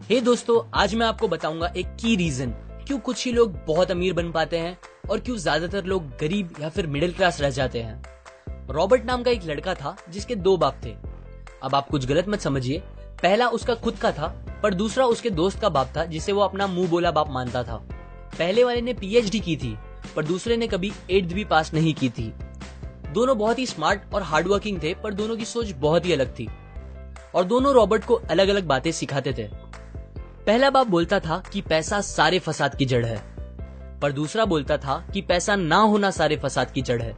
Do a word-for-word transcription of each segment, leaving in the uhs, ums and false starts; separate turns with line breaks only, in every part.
हे दोस्तों, आज मैं आपको बताऊंगा एक की रीजन क्यों कुछ ही लोग बहुत अमीर बन पाते हैं और क्यों ज्यादातर लोग गरीब या फिर मिडिल क्लास रह जाते हैं। रॉबर्ट नाम का एक लड़का था जिसके दो बाप थे। अब आप कुछ गलत मत समझिए, पहला उसका खुद का था पर दूसरा उसके दोस्त का बाप था जिसे वो अपना मुंह बोला बाप मानता था। पहले वाले ने पीएचडी की थी पर दूसरे ने कभी एट्थ भी पास नहीं की थी। दोनों बहुत ही स्मार्ट और हार्डवर्किंग थे पर दोनों की सोच बहुत ही अलग थी और दोनों रॉबर्ट को अलग अलग बातें सिखाते थे। पहला बाप बोलता था कि पैसा सारे फसाद की जड़ है, पर दूसरा बोलता था कि पैसा ना होना सारे फसाद की जड़ है।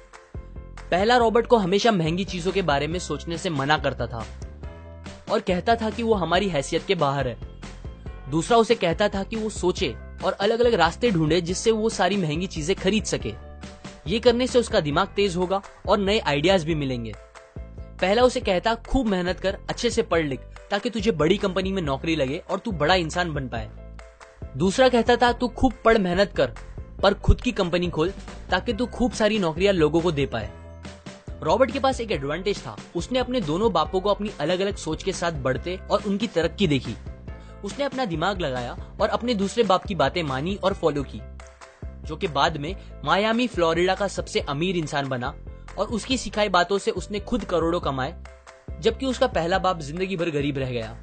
पहला रॉबर्ट को हमेशा महंगी चीजों के बारे में सोचने से मना करता था और कहता था कि वो हमारी हैसियत के बाहर है। दूसरा उसे कहता था कि वो सोचे और अलग अलग रास्ते ढूंढे जिससे वो सारी महंगी चीजें खरीद सके। ये करने से उसका दिमाग तेज होगा और नए आइडियाज भी मिलेंगे। पहला उसे कहता खूब मेहनत कर, अच्छे से पढ़ लिख ताकि तुझे बड़ी कंपनी में नौकरी लगे और तू बड़ा इंसान बन पाए। दूसरा कहता था तू खूब पढ़ मेहनत कर पर खुद की कंपनी खोल ताकि तू खूब सारी नौकरियां लोगों को दे पाए। रॉबर्ट के पास एक एडवांटेज था, उसने अपने दोनों बापों को अपनी अलग अलग सोच के साथ बढ़ते और उनकी तरक्की देखी। उसने अपना दिमाग लगाया और अपने दूसरे बाप की बातें मानी और फॉलो की, जो कि बाद में मायामी फ्लोरिडा का सबसे अमीर इंसान बना और उसकी सिखाई बातों से उसने खुद करोड़ों कमाए, जबकि उसका पहला बाप जिंदगी भर गरीब रह गया।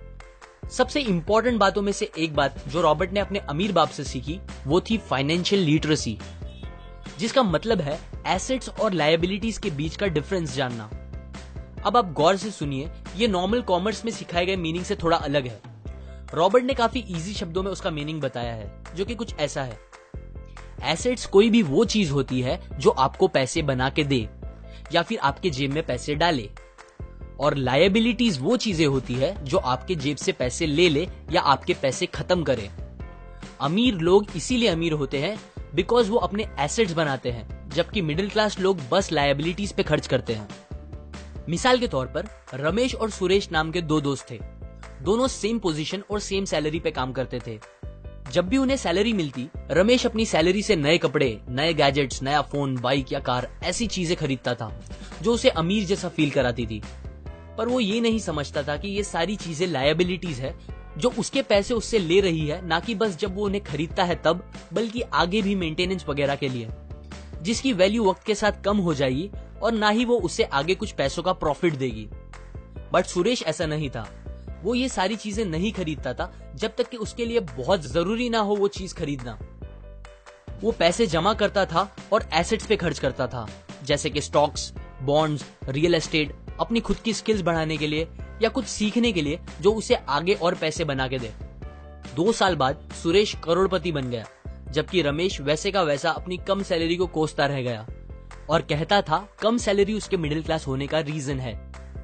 सबसे इंपॉर्टेंट बातों में से एक बात जो रॉबर्ट ने अपने अमीर बाप से सीखी वो थी फाइनेंशियल लिटरेसी, जिसका मतलब है एसेट्स और लायबिलिटीज के बीच का डिफरेंस जानना। अब आप गौर से सुनिए, ये नॉर्मल कॉमर्स में सिखाए गए मीनिंग से थोड़ा अलग है। रॉबर्ट ने काफी इजी शब्दों में उसका मीनिंग बताया है, जो कि कुछ ऐसा है। एसेट्स कोई भी वो चीज होती है जो आपको पैसे बना के दे या फिर आपके जेब में पैसे डाले, और लायबिलिटीज वो चीजें होती है जो आपके जेब से पैसे ले ले या आपके पैसे खत्म करे। अमीर लोग इसीलिए अमीर होते हैं बिकॉज वो अपने एसेट्स बनाते हैं, जबकि मिडिल क्लास लोग बस लायबिलिटीज पे खर्च करते हैं। मिसाल के तौर पर रमेश और सुरेश नाम के दो दोस्त थे। दोनों सेम पोजीशन और सेम सैलरी पे काम करते थे। जब भी उन्हें सैलरी मिलती, रमेश अपनी सैलरी से नए कपड़े, नए गैजेट्स, नया फोन, बाइक या कार ऐसी चीजें खरीदता था जो उसे अमीर जैसा फील कराती थी। पर वो ये नहीं समझता था कि ये सारी चीजें लायबिलिटीज है जो उसके पैसे उससे ले रही है, ना कि बस जब वो उन्हें खरीदता है तब, बल्कि आगे भी मेंटेनेंस वगैरह के लिए, जिसकी वैल्यू वक्त के साथ कम हो जाएगी और ना ही वो उससे आगे कुछ पैसों का प्रॉफिट देगी। बट सुरेश ऐसा नहीं था। वो ये सारी चीजें नहीं खरीदता था जब तक कि उसके लिए बहुत जरूरी ना हो वो चीज खरीदना। वो पैसे जमा करता था और एसेट्स पे खर्च करता था, जैसे कि स्टॉक्स, बॉन्ड्स, रियल एस्टेट, अपनी खुद की स्किल्स बढ़ाने के लिए या कुछ सीखने के लिए जो उसे आगे और पैसे बना के दे। दो साल बाद सुरेश करोड़पति बन गया, जबकि रमेश वैसे का वैसा अपनी कम सैलरी को कोसता रह गया और कहता था कम सैलरी उसके मिडिल क्लास होने का रीजन है।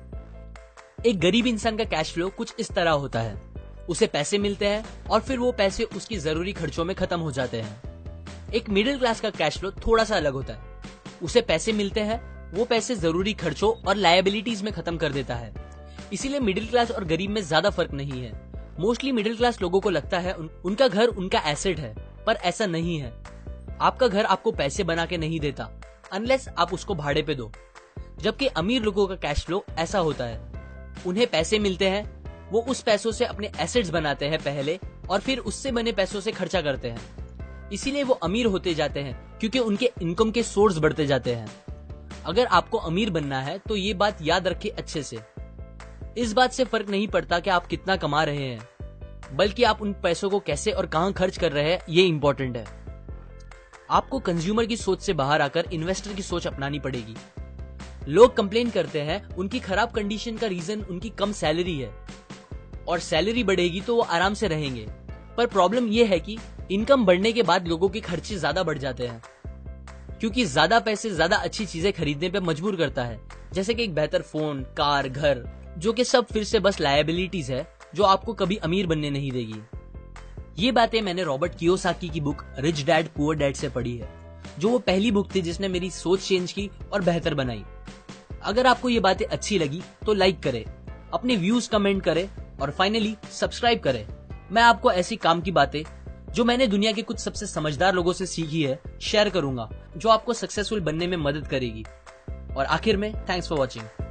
एक गरीब इंसान का कैश फ्लो कुछ इस तरह होता है, उसे पैसे मिलते हैं और फिर वो पैसे उसकी जरूरी खर्चों में खत्म हो जाते हैं। एक मिडिल क्लास का कैश फ्लो थोड़ा सा अलग होता है, उसे पैसे मिलते हैं, वो पैसे जरूरी खर्चों और लायबिलिटीज में खत्म कर देता है। इसीलिए मिडिल क्लास और गरीब में ज्यादा फर्क नहीं है। मोस्टली मिडिल क्लास लोगों को लगता है उन, उनका घर उनका एसेट है, पर ऐसा नहीं है। आपका घर आपको पैसे बना के नहीं देता अनलेस आप उसको भाड़े पे दो, जबकि अमीर लोगों का कैश फ्लो ऐसा होता है, उन्हें पैसे मिलते हैं, वो उस पैसों से अपने एसेट्स बनाते हैं पहले और फिर उससे बने पैसों से खर्चा करते हैं। इसीलिए वो अमीर होते जाते हैं क्योंकि उनके इनकम के सोर्स बढ़ते जाते हैं। अगर आपको अमीर बनना है तो ये बात याद रखिए अच्छे से। इस बात से फर्क नहीं पड़ता कि आप कितना कमा रहे हैं, बल्कि आप उन पैसों को कैसे और कहां खर्च कर रहे हैं, ये इंपॉर्टेंट है। आपको कंज्यूमर की सोच से बाहर आकर इन्वेस्टर की सोच अपनानी पड़ेगी। लोग कंप्लेन करते हैं उनकी खराब कंडीशन का रीजन उनकी कम सैलरी है, और सैलरी बढ़ेगी तो वो आराम से रहेंगे। पर प्रॉब्लम ये है कि इनकम बढ़ने के बाद लोगों के खर्चे ज्यादा बढ़ जाते हैं, क्योंकि ज्यादा पैसे ज्यादा अच्छी चीजें खरीदने पे मजबूर करता है, जैसे कि एक बेहतर फोन, कार, घर, जो कि सब फिर से बस लायबिलिटीज है जो आपको कभी अमीर बनने नहीं देगी। ये बातें मैंने रॉबर्ट कियोसाकी की book rich dad poor dad से पढ़ी है, जो वो पहली बुक थी जिसने मेरी सोच चेंज की और बेहतर बनाई। अगर आपको ये बातें अच्छी लगी तो लाइक करें, अपने व्यूज कमेंट करें और फाइनली सब्सक्राइब करें। मैं आपको ऐसी काम की बातें जो मैंने दुनिया के कुछ सबसे समझदार लोगों से सीखी है शेयर करूंगा, जो आपको सक्सेसफुल बनने में मदद करेगी। और आखिर में थैंक्स फॉर वॉचिंग।